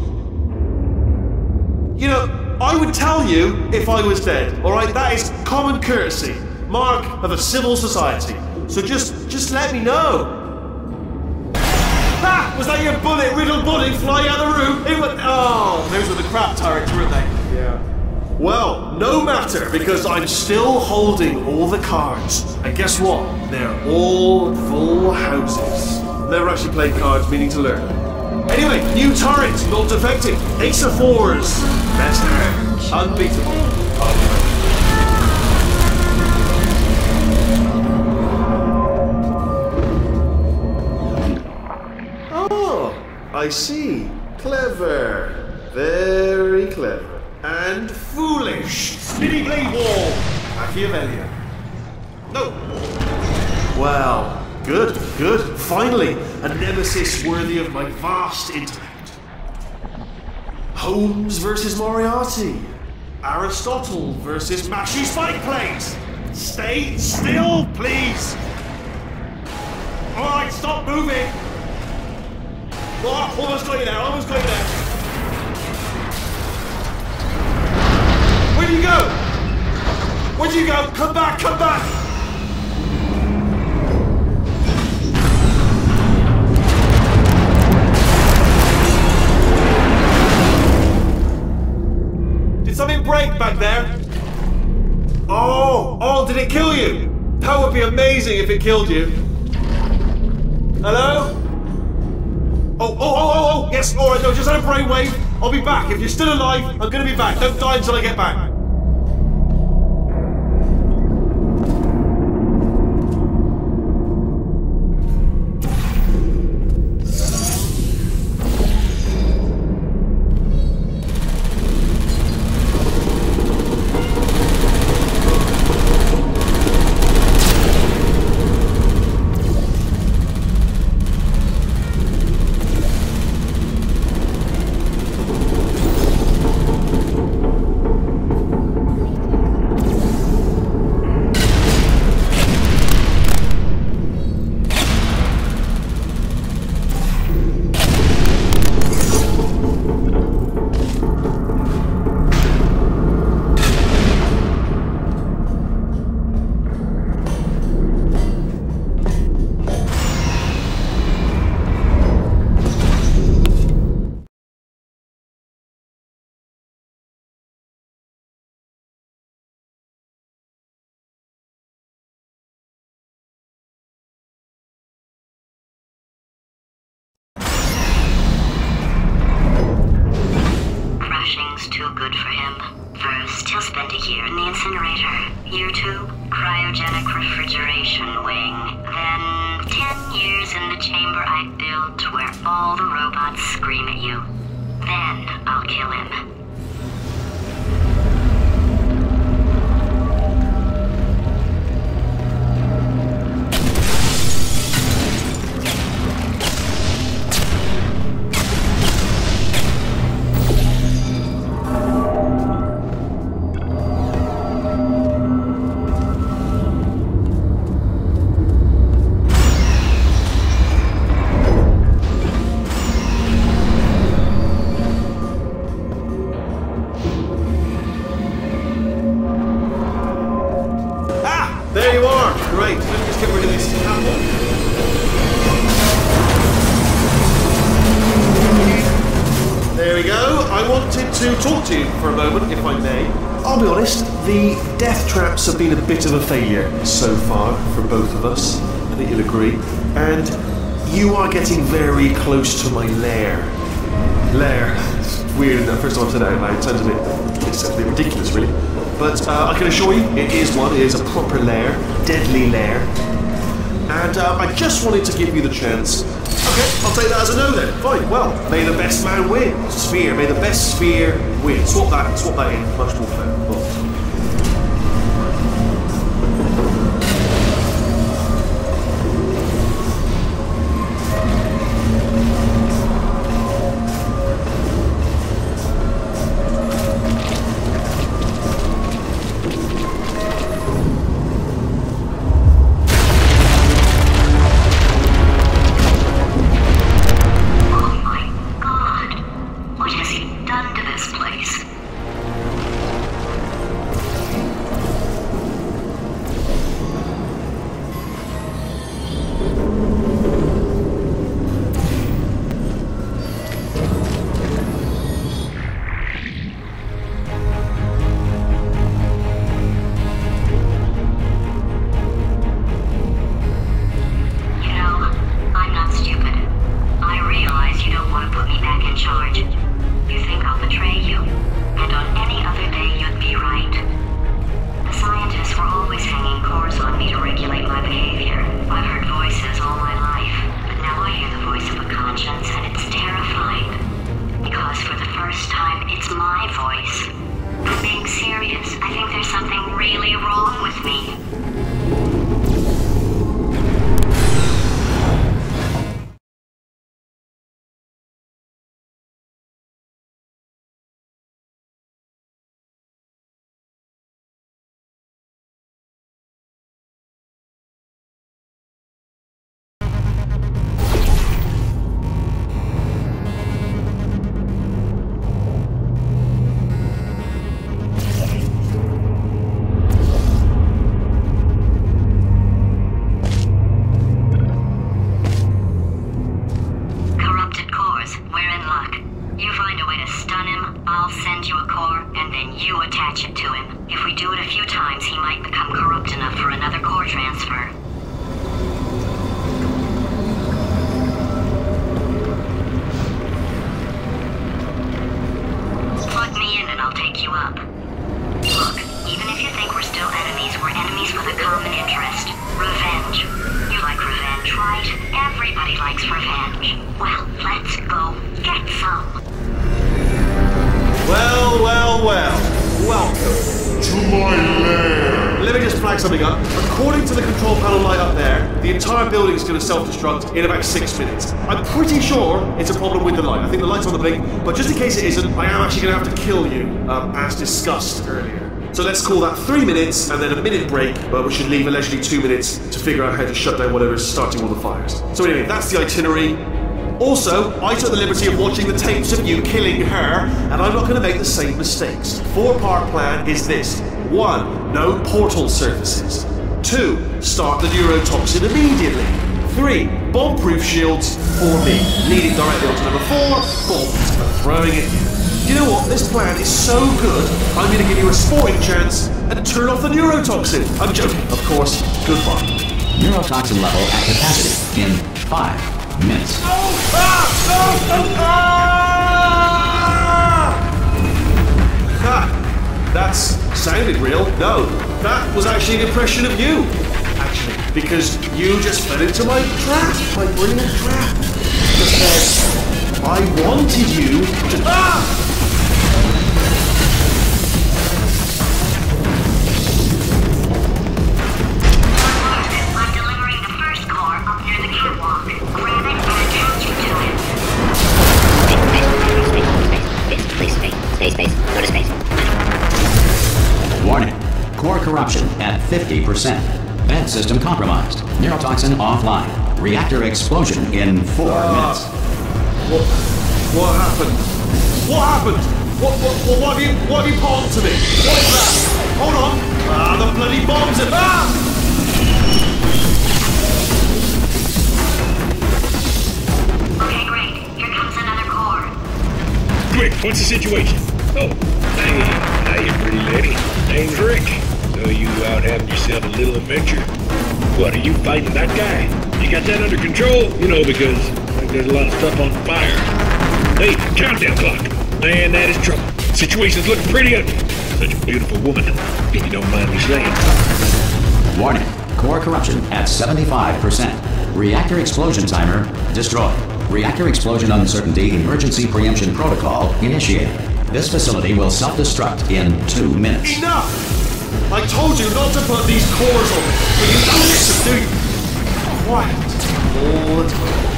You know, I would tell you if I was dead, alright? That is common courtesy. Mark of a civil society. So just let me know. Ah! Was that your bullet-riddled body flying out of the room? It was, oh, those were the crap turrets, weren't they? Yeah. Well, no matter, because I'm still holding all the cards. And guess what? They're all full houses. Never actually played cards, meaning to learn. Anyway, new turret, not defective. Ace of 4s. Best hand. Unbeatable. I see. Clever. Very clever. And foolish. Spinny blade wall. Machiavellian. No. Well, good, good. Finally, a nemesis worthy of my vast intellect. Holmes versus Moriarty. Aristotle versus Mashy Spike Plates. Stay still, please. Alright, stop moving. Oh, almost got you there, almost got you there. Where'd you go? Where'd you go? Come back, come back. Did something break back there? Oh, did it kill you? That would be amazing if it killed you. Hello? Oh, yes, alright, no, just had a brainwave. I'll be back. If you're still alive, I'm gonna be back. Don't die until I get back. Too good for him. First, he'll spend a year in the incinerator. Year 2, cryogenic refrigeration wing. Then, 10 years in the chamber I built where all the robots scream at you. Then, I'll kill him. There you are! Great, let me just get rid of this apple. There we go. I wanted to talk to you for a moment, if I may. I'll be honest, the death traps have been a bit of a failure so far for both of us. I think you'll agree. And you are getting very close to my lair. Lair. It's weird, isn't it? First time I've said that out loud. It sounds a bit ridiculous, really. But I can assure you, it is one. It is a proper lair, deadly lair. And I just wanted to give you the chance. Okay, I'll take that as a no then. Fine. Well, may the best man win. Sphere. May the best sphere win. Swap that in. Much more clever. put me back in charge. You think I'll betray you? And on any first time it's my voice. I'm being serious. I think there's something really wrong with me. Self-destruct in about 6 minutes. I'm pretty sure it's a problem with the light. I think the light's on the blink, but just in case it isn't, I am actually going to have to kill you, as discussed earlier. So let's call that 3 minutes and then a minute break, but we should leave allegedly 2 minutes to figure out how to shut down whatever's starting all the fires. So anyway, that's the itinerary. Also, I took the liberty of watching the tapes of you killing her, and I'm not going to make the same mistakes. 4-part plan is this. 1. No portal surfaces. 2. Start the neurotoxin immediately. 3. Bomb-proof shields for me, leading directly onto number 4, bombs, and throwing it in. You know what? This plan is so good, I'm going to give you a sporting chance and turn off the neurotoxin. I'm joking, of course. Goodbye. Neurotoxin level at capacity in 5 minutes. That's sounded real. No, that was actually an impression of you. Actually, because you just fell into my trap, my brilliant trap. Because I wanted you to... I'm delivering the first core up near the catwalk. Grab it and attach it to it. Space. Go to space. Warning. Core corruption at 50%. Vent system compromised. Neurotoxin offline. Reactor explosion in 4 minutes. What happened? What happened? What have you palmed to me? What is that? Hold on. The bloody bombs are... Okay, great. Here comes another core. Quick, what's the situation? Oh, hey, pretty lady. Name's Rick. So you out having yourself a little adventure? What, are you fighting that guy? You got that under control? You know, because there's a lot of stuff on fire. Hey, countdown clock. Man, that is trouble. Situation's looking pretty ugly. Such a beautiful woman, if you don't mind me saying. Warning. Core corruption at 75%. Reactor explosion timer destroyed. Reactor explosion uncertainty emergency preemption protocol initiated. This facility will self-destruct in 2 minutes. Enough! I told you not to put these cores on me, but you don't listen, do you? Quiet. All the time.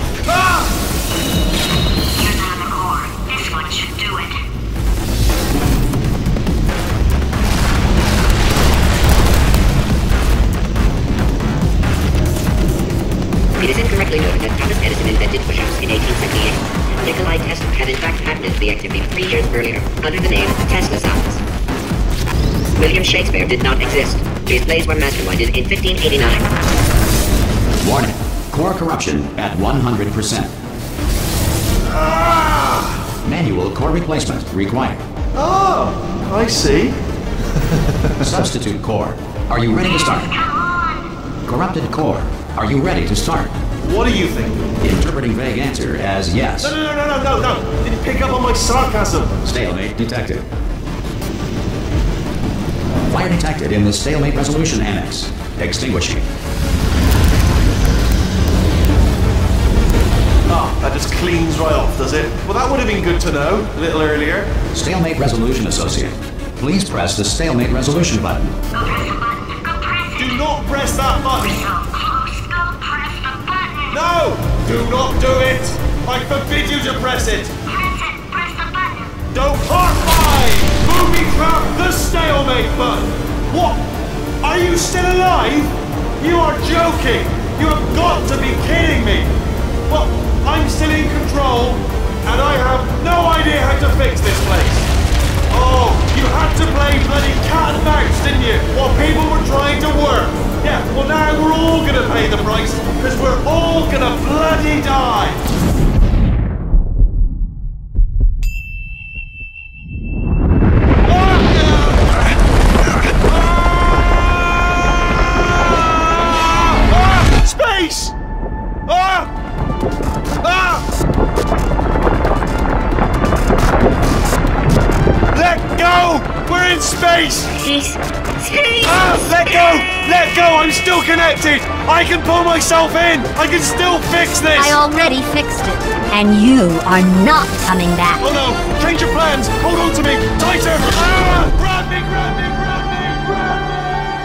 Here's another core. This one should do it. It is incorrectly noted that Thomas Edison invented push-ups in 1878. Nikolai Tesla had in fact patented the activity 3 years earlier under the name Tesla sounds. William Shakespeare did not exist. His plays were masterminded in 1589. Warning. Core corruption at 100%. Manual core replacement required. Oh, I see. Substitute core. Are you ready to start? Come on! Corrupted core. Are you ready to start? What do you think? Interpreting vague answer as yes. No. Didn't pick up on my sarcasm. Stalemate detected. Fire detected in the stalemate resolution annex. Extinguishing. Oh, that just cleans right off, does it? Well, that would have been good to know a little earlier. Stalemate resolution associate. Please press the stalemate resolution button. Go press the button. Go press it. Do not press that button. So close. Go press the button. No! Do not do it! I forbid you to press it! Press it. Press the button. Don't part 5! Movie trap the stalemate button! What? Are you still alive? You are joking! You have got to be kidding me! Well, I'm still in control, and I have no idea how to fix this place. Oh, you had to play bloody cat and mouse, didn't you? While people were trying to work. Yeah, well now we're all gonna pay the price, because we're all gonna bloody die. Space! Let go! We're in space! Let go! Let go! I'm still connected! I can pull myself in! I can still fix this! I already fixed it, and you are not coming back. Oh no! Change your plans! Hold on to me! Tighter! Grab me! Grab me! Grab me! Grab me!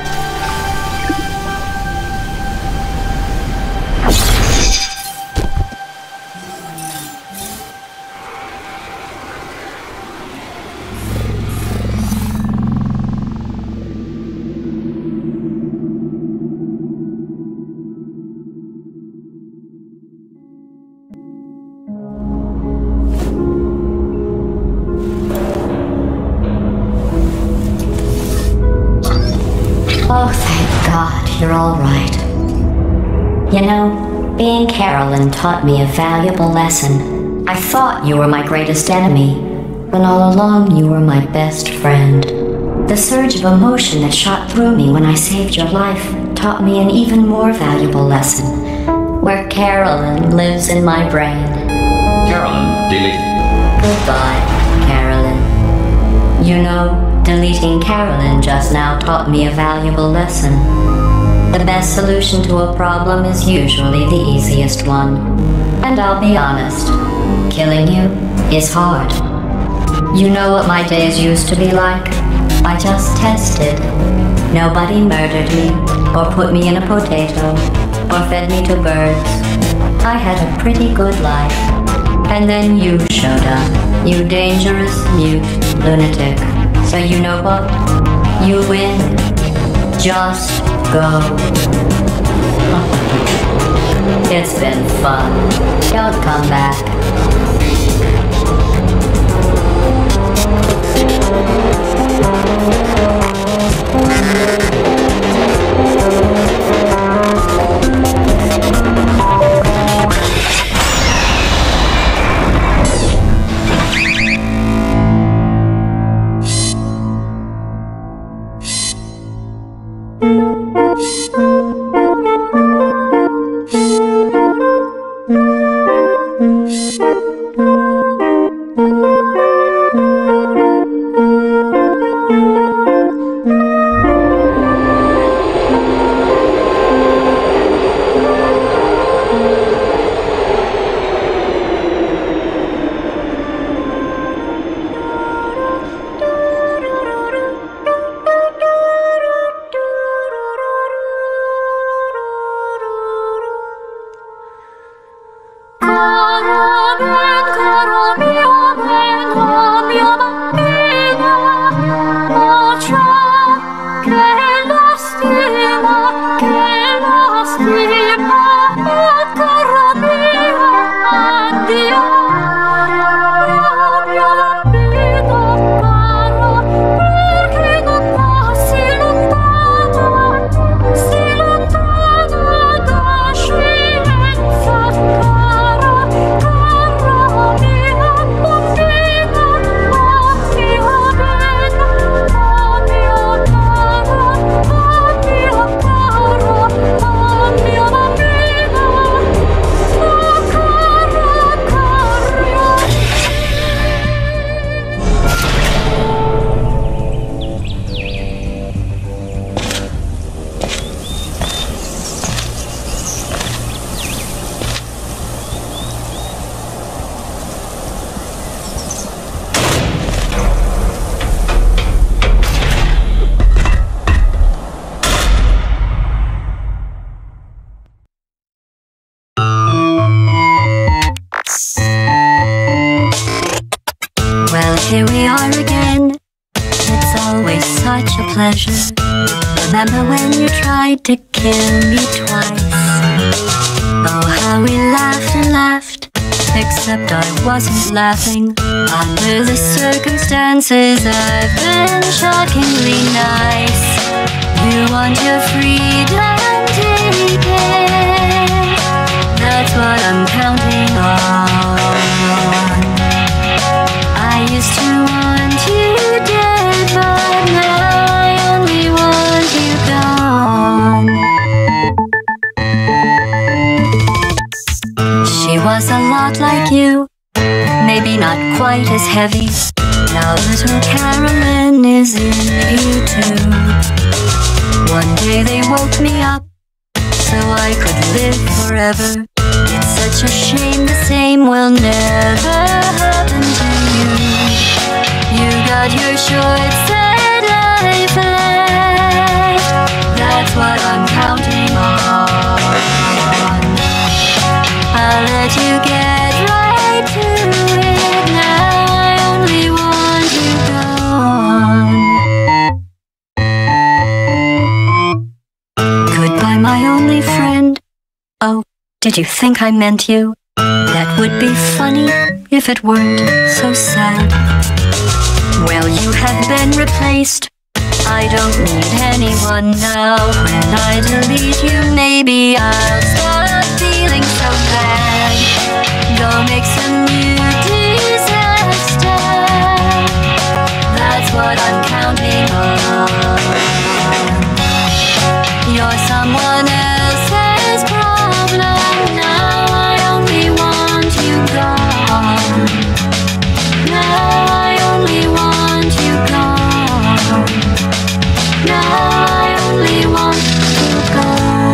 Oh, thank God, you're all right. You know, being Carolyn taught me a valuable lesson. I thought you were my greatest enemy, when all along you were my best friend. The surge of emotion that shot through me when I saved your life taught me an even more valuable lesson, where Carolyn lives in my brain. Carolyn, delete. Goodbye, Carolyn. You know, deleting Carolyn just now taught me a valuable lesson. The best solution to a problem is usually the easiest one. And I'll be honest, killing you is hard. You know what my days used to be like? I just tested. Nobody murdered me, or put me in a potato, or fed me to birds. I had a pretty good life. And then you showed up, you dangerous, mute lunatic. So you know what? You win. Just go. It's been fun. Don't come back. we are again. It's always such a pleasure. Remember when you tried to kill me twice? Oh, how we laughed and laughed. Except I wasn't laughing. Under the circumstances, I've been shockingly nice. You want your freedom, take it. That's what I'm counting on. I used to want you dead, but now I only want you gone. She was a lot like you, maybe not quite as heavy. Now little Carolyn is in you too. One day they woke me up so I could live forever. It's such a shame the same will never happen to you. You got your short set life left. That's what I'm counting on. I'll let you get right to it. Now I only want you gone. Goodbye, my only friend. Oh, did you think I meant you? That would be funny if it weren't so sad. Well, you have been replaced. I don't need anyone now. When I delete you, maybe I'll stop feeling so bad. Go make some new disaster. That's what I'm counting on. You're someone else's problem. Now I only want you gone. Now I only want you gone. Now I only want you gone.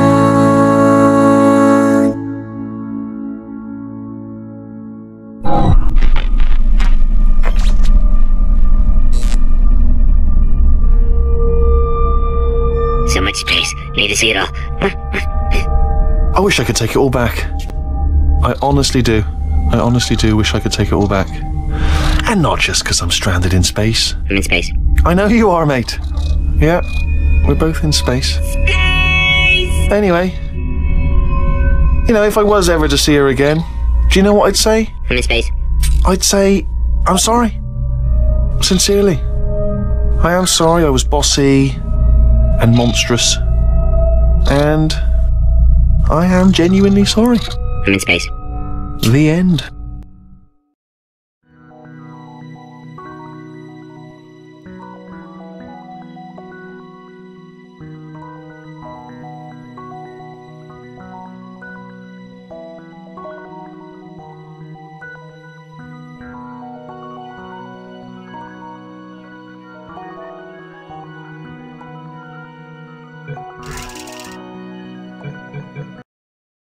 So much space. Need to see it all. I wish I could take it all back. I honestly do. I honestly do wish I could take it all back. And not just because I'm stranded in space. I'm in space. I know you are, mate. Yeah, we're both in space. Anyway, you know, if I was ever to see her again, do you know what I'd say? I'm in space. I'd say, I'm sorry. Sincerely. I am sorry I was bossy and monstrous. And I am genuinely sorry. I'm in space. The end.